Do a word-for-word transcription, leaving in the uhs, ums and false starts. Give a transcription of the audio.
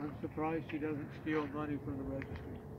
I'm surprised she doesn't steal money from the registry.